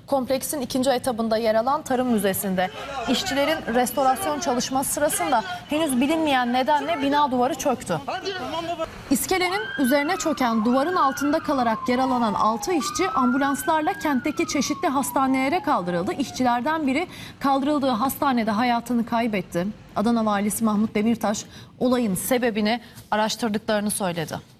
Kompleksin ikinci etabında yer alan Tarım Müzesi'nde işçilerin restorasyon çalışması sırasında henüz bilinmeyen nedenle bina duvarı çöktü. İskelenin üzerine çöken duvarın altında kalarak yaralanan 6 işçi ambulanslarla kentteki çeşitli hastanelere kaldırıldı. İşçilerden biri kaldırıldığı hastanede hayatını kaybetti. Adana Valisi Mahmut Demirtaş olayın sebebini araştırdıklarını söyledi.